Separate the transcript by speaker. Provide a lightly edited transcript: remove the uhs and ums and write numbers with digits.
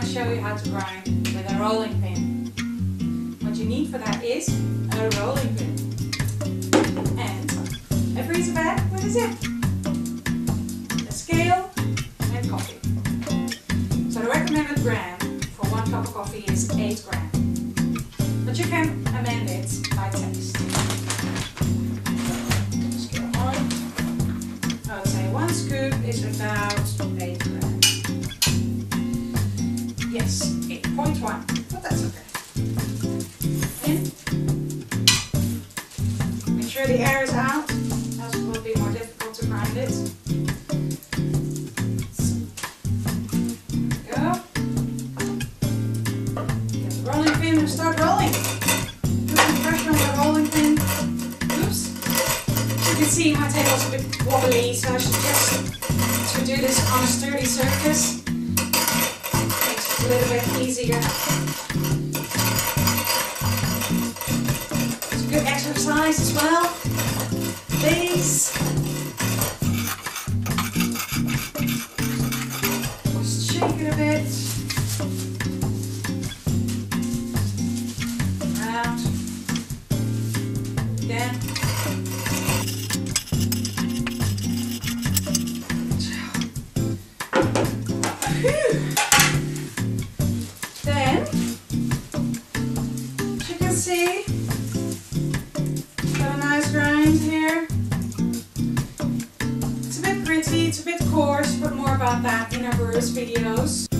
Speaker 1: going to show you how to grind with a rolling pin. What you need for that is a rolling pin and a freezer bag with a zip, a scale and coffee. So the recommended gram for 1 cup of coffee is 8 grams, but you can amend it by taste. Scale on. I would say 1 scoop is about 8 grams. Yes, 8.1, but that's okay. In. Make sure the air is out, else it will be more difficult to grind it. Go. Get the rolling pin and start rolling. Put some pressure on the rolling pin. Oops. As you can see, my table's a bit wobbly, so I suggest to do this on a sturdy surface. Makes it a little bit easier. It's a good exercise as well. Please. Just shake it a bit. Round. Again. Then, as you can see, got a nice grind here. It's a bit gritty, it's a bit coarse, but more about that in our Bruce videos.